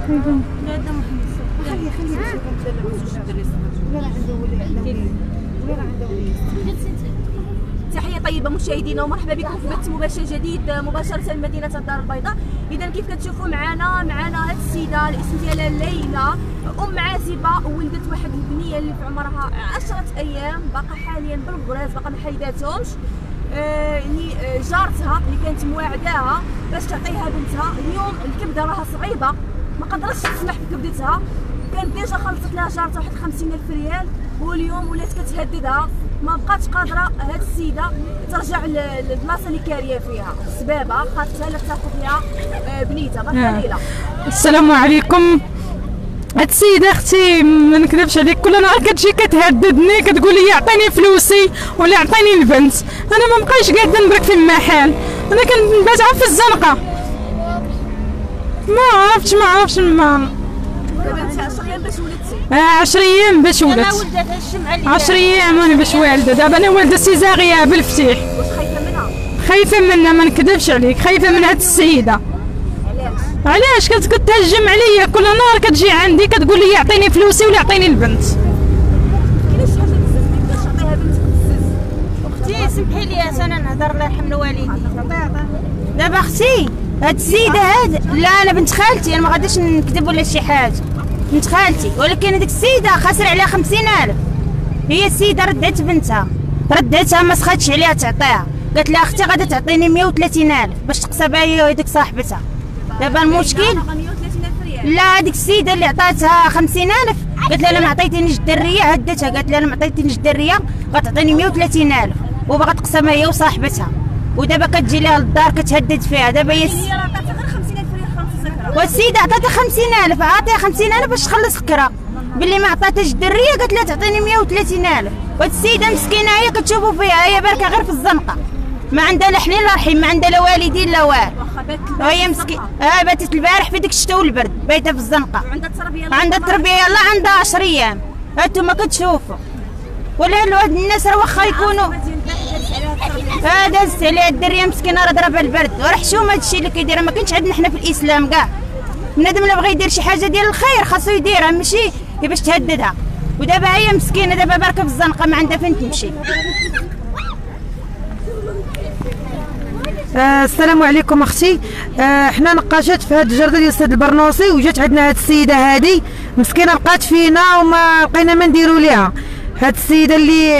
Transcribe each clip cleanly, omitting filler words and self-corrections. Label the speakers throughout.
Speaker 1: لا محمد خلي ولا عنده ولا عنده تحية طيبة مشاهدينا ومرحبا بكم في بث مباشر جديد مباشرة من مدينة الدار البيضاء. إذا كيف كتشوفوا معنا هاد السيدة الاسم ديالها ليلى، أم عازبة ولدت واحد البنية اللي في عمرها 10 أيام، باقا حاليا بالبراز باقا ما حيداتهمش. يعني جارتها اللي كانت مواعداها باش تعطيها بنتها، اليوم الكبدة راها صعيبة ما قدرتش تسمح بكبدتها، كانت ديجا خلصت لها جارتها واحد 50,000 ريال واليوم ولات كتهددها، ما بقاتش قادره هاد السيده ترجع للبلاصه اللي كاريه فيها، سبابها خاصها لا تاخذ لها بنيتها. بارك ليلى.
Speaker 2: السلام عليكم. هاد السيده اختي ما نكذبش عليك كل نهار كتجي كتهددني، كتقول لي عطيني فلوسي ولا عطيني البنت، انا ما بقايش قاعده نبرك في المحل، انا كنبات في الزنقه ما عرفتش
Speaker 1: دابا انت 10 ايام باش ولدتي؟
Speaker 2: 10 ايام باش ولدت.
Speaker 1: انا ولدت الشمعه اللي
Speaker 2: 10 ايام وانا باش والده، دابا انا والده سيزاريا بالفتيح.
Speaker 1: واش خايفه منها؟
Speaker 2: خايفه منها ما نكذبش عليك، خايفه من هاد السيده. علاش كتهجم عليا كل نهار كتجي عندي كتقول لي يعطيني فلوسي ولا يعطيني البنت.
Speaker 1: كاينه شي حاجه بزاف ما يقدرش يعطيها بنتك بزاف. اختي سمحي لي انا نهضر الله يرحم الوالدين. دابا اختي هاد السيده لا انا بنت خالتي، انا ما غاديش نكذب ولا شي حاجه، بنت خالتي، ولكن هذيك السيده خاسر عليها 50,000. هي السيده ردعت بنتها ما سخاتش عليها تعطيها، قالت لها اختي غادا تعطيني 130,000 باش تقسبها هي وهذيك صاحبتها. دابا المشكل لا هذيك السيده اللي عطاتها 50,000 قالت لها انا ما عطيتينيش الدريه، هدتها قالت لها انا ما عطيتينيش الدريه غتعطيني 130,000 وباغا تقسمها هي وصاحبتها، ودابا كتجي لها للدار كتهدد فيها. دابا هي راه عطاتها غير 50,000 ريال خمسة سكرة، والسيده عطاتها 50,000، عطيها 50,000 باش تخلص سكره، باللي ما عطاتهاش الدريه قالت لها تعطيني 130,000. وهاد السيده مسكينه هي كتشوفوا فيها هي باركه غير في الزنقه، ما عندها لا حليل لا رحيم، ما عندها لا والدين لا والو، وهي مسكينه باتت البارح في ديك الشتا والبرد بايته في الزنقه، عندها التربيه يلاه عندها 10 ايام. هانتوما كتشوفوا ولا هاد الناس راه واخا يكونوا دازت عليها الدريه مسكينه راه ضربها البرد، وراه حشومه هادشي اللي كيديرها، ما كاينش عندنا حنا في الاسلام كاع. بنادم اللي بغى يدير شي حاجه ديال الخير خاصو يديرها ماشي باش تهددها. ودابا هي مسكينه دابا باركه في الزنقه ما عندها فين تمشي.
Speaker 3: السلام عليكم اختي. حنا نقاشات في هذه الجرده ديال السيد البرنوسي، وجات عندنا هذه السيده هذه مسكينه بقات فينا وما لقينا ما نديروا ليها. هذه السيده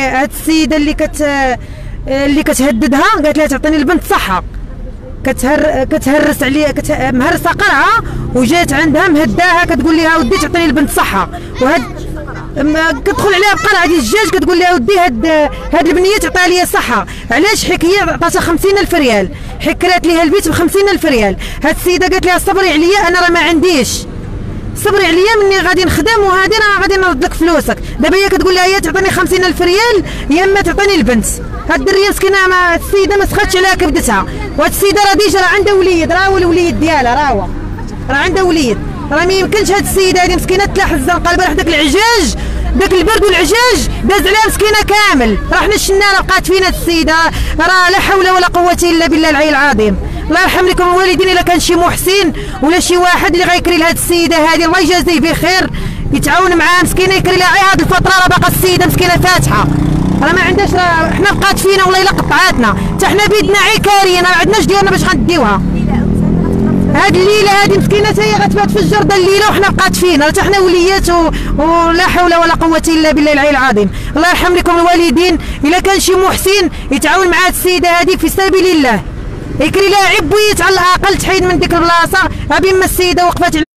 Speaker 3: اللي كتهددها قالت لها تعطيني البنت صحه، كتهرس عليها مهرسه قرعه، وجات عندها مهداها كتقول لها ودي تعطيني البنت صحه، وهاد كتدخل عليها بقرعه ديال الدجاج كتقول لها ودي هاد البنيه تعطيها لي صحه. علاش؟ حيت هي عطاتها 50,000 ريال، حكرات ليها البيت ب 50,000 ريال. هاد السيده قالت لها صبري عليا انا راه ما عنديش، صبري عليا مني غادي نخدم وهادي راه غادي نرد لك فلوسك. دابا هي كتقول لها يا تعطيني 50,000 ريال يا اما تعطيني البنت. هاد الدريه مسكينه السيده ما سخاتش عليها كبدتها، وهاد السيده راه ديجا راه عندها وليد، راه هو الوليد ديالها راه عندها وليد، راه ما يمكنش هاد السيده هادي مسكينه تلاح الزنقه البارح داك العجاج داك البرد والعجاج داز عليها مسكينه كامل. راه حنا شفنا راه بقات فينا السيده، راه لا حول ولا قوه الا بالله العلي العظيم. الله يرحم لكم الوالدين الا كان شي محسن ولا شي واحد اللي غيكري لهاد السيده هذه الله يجازيه بخير يتعاون معاه مسكينه يكري لها هاد الفتره، راه باقا السيده مسكينه فاتحه راه ما عندهاش، راه حنا بقات فينا والله الا قطعاتنا حتى حنا بيدنا عكاريين، راه ما عندناش ديالنا باش غنديوها. هاد الليله هادي مسكينه حتى هي غتبات في الجرده الليله وحنا بقات فينا، حتى حنا وليات ولا حول ولا قوه الا بالله العلي العظيم. الله يرحم لكم الوالدين الا كان شي محسن يتعاون مع هاد السيده هادي في سبيل الله يكري لها عبويت على الاقل تحيد من ديك البلاصه، بما السيده وقفات على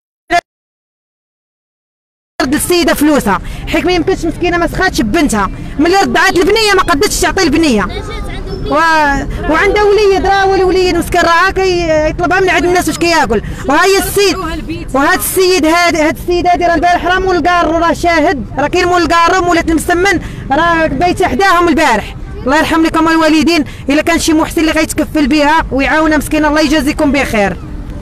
Speaker 3: السيده فلوسها، حيت ما يمكنش مسكينه ما سخاتش ببنتها، ملي ردعات البنيه ما قدتش تعطي البنيه، وعندها وليد راه هو الوليد مسكين راه كيطلبها من عند الناس واش كياكل. وهي السيد وهاد السيد هاد السيد هادي راه البارح راه مول الكارو راه شاهد، راه كاين مول الكارو مولات المسمن راه بايته حداهم البارح. الله يرحم لكم الوالدين الا كان شي محسن اللي غيتكفل بها ويعاونها مسكينه الله يجازيكم بخير.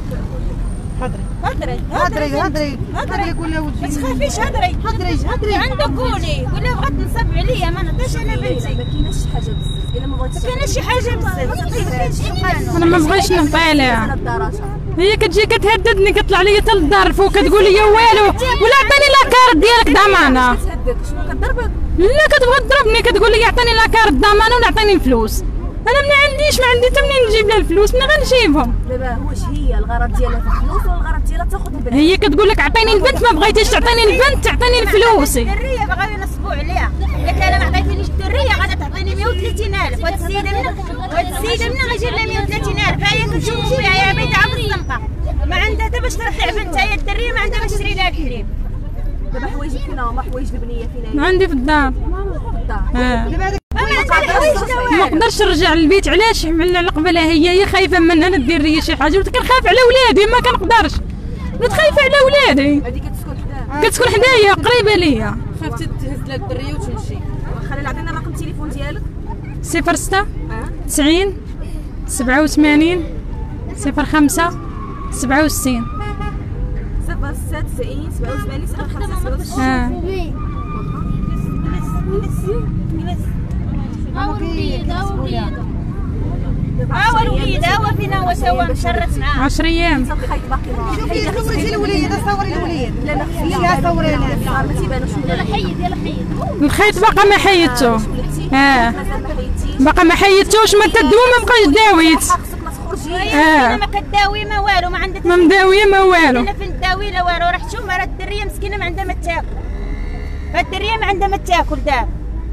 Speaker 3: هضري قول لها ولدي
Speaker 1: ما تخافيش هضري عندك قولي بغات نصب عليا ما نعطيش انا بنتي. ما كايناش شي حاجه بزاف
Speaker 4: الا ما بغيتيش
Speaker 1: كاين شي حاجه بزاف.
Speaker 2: انا ما بغيتش نهضر ليها، هي كتجي كتهددني كطلع لي حتى للدار الفوق كتقول لي والو ولا عطيني لاكارت ديالك ضمانه.
Speaker 4: تهددك شنو كضربك؟
Speaker 2: لا كتبغي تضربني كتقول لي عطيني لاكارت ضمانه ولا عطيني الفلوس. انا ما عنديش، ما عندي حتى منين نجيب لها الفلوس، منين غنجيبهم؟
Speaker 4: دابا واش هي الغرض ديالها في الفلوس ولا الغرض ديالها تاخذ البنات؟
Speaker 2: هي كتقول لك عطيني البنت، ما بغيتيش تعطيني البنت تعطيني الفلوس.
Speaker 1: الدريه بغاو ينصبوا عليها، قالت لها انا ما عطيتينيش الدريه غادا تعطيني 130,000. وهاد السيده منين غيجيب لها 130,000؟ هي كتشوفوا فيها هي بيدها بالزنقه، ما عندها حتى باش ترفع بنتها، هي الدريه ما عندها باش تشري لها كليب.
Speaker 4: دابا حوايجك فينا هما؟ حوايج البنيه فينا؟
Speaker 2: عندي في الدار.
Speaker 4: في الدار.
Speaker 1: ما عندها الحوايج
Speaker 2: ما نقدرش نرجع للبيت. علاش؟ على قبلها هي خايفه من انا دير لي شي حاجه، كنخاف على ولادي ما كنقدرش، خايفه على ولادي.
Speaker 4: هذه كتسكن حداها؟
Speaker 2: كتسكن حدايا قريبه ليا.
Speaker 5: خافتي تهز لها الدريه وتمشي.
Speaker 4: خلي عطينا رقم التليفون ديالك.
Speaker 2: 06 90 87 05 67.
Speaker 4: 06 90 87 05 67.
Speaker 1: ها هو الوليد، ها هو فينا هو سوا مشرت معاه
Speaker 2: 10 ايام.
Speaker 4: الخيط باقي
Speaker 3: شوفي صورتي الوليد، صوري الوليد.
Speaker 4: لا لا
Speaker 3: لا صوري لها.
Speaker 4: ما تيبانوش.
Speaker 1: يلا حيد
Speaker 2: الخيط باقا ما حيدته.
Speaker 4: مازال ما حيدتيش.
Speaker 2: باقا ما حيدتوش، ما تدوي ما بقاش داويت.
Speaker 4: خصك ما تخرجيش.
Speaker 1: انا ما كداوي ما والو، ما عندها
Speaker 2: ما مداويه ما والو.
Speaker 1: انا فين نداوي لا والو. راه شوف راه الدريه مسكينه ما عندها ما تاكل، هاد الدريه ما عندها ما تاكل دابا،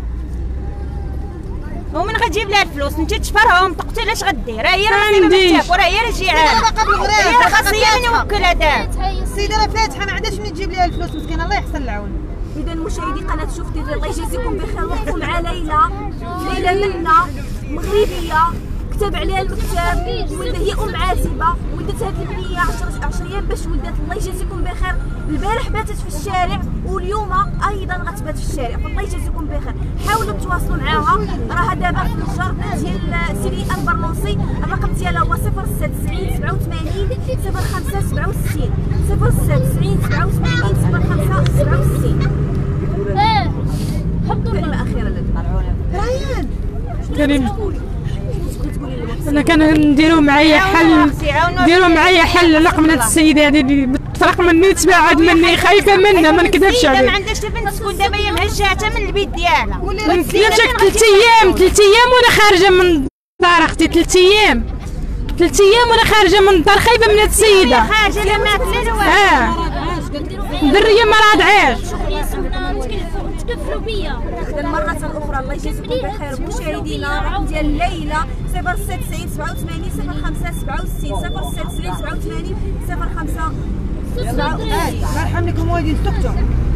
Speaker 1: ومن غتجيب لها الفلوس؟ انت تشفرهم تقتل اش غدير؟ راه هي راه ما تاكل، راه هي راه جيعانه، هي راه خاص هي من نوكلها دابا.
Speaker 3: السيده راه فاتحه ما عندهاش منين تجيب لها الفلوس مسكينه، الله يحسن العون.
Speaker 4: اذا مشاهدي قناه شوف تيفي الله يجازيكم بخير. وقفوا مع ليلى منا مغربيه كتب عليها المكتب، ولدها هي ام عازبه، ولدت هذه البنيه 10 ايام باش ولدت. الله يجازيكم بخير. البارح باتت في الشارع واليوم ايضا غتبات في الشارع، فالله يجازيكم بخير. حاولوا تواصلوا معاها، راها دابا في الجر ديال سيدي البرنوسي. الرقم ديالها هو 06 90 87 05 67 06 90 87 05 67. حطوا كلمه اخيره
Speaker 3: ريان
Speaker 2: كريم انا كان نديروا معايا حل، ديروا معايا حل رقم هاد السيده هذه اللي تفرق مني تبعد مني، خايفه منها ما نكذبش عليك.
Speaker 1: ما عندهاش بنت تكون دابا هي مهجاته من البيت ديالها.
Speaker 2: مشيت 3 ايام وانا خارجه من الدار اختي. 3 ايام وانا خارجه من الدار خايفه من هاد السيده.
Speaker 1: خارجه لا ماكله لا والو.
Speaker 2: الدريه ما رادعاش.
Speaker 1: تكفلوا بيا.
Speaker 4: مرة أخرى الله يجازيكم بخير مشاهدينا. الرقم ديال ليلى 06 90 87 05 67 06 90 87 05 67.
Speaker 3: الله يرحم لكم والدين سكتوا.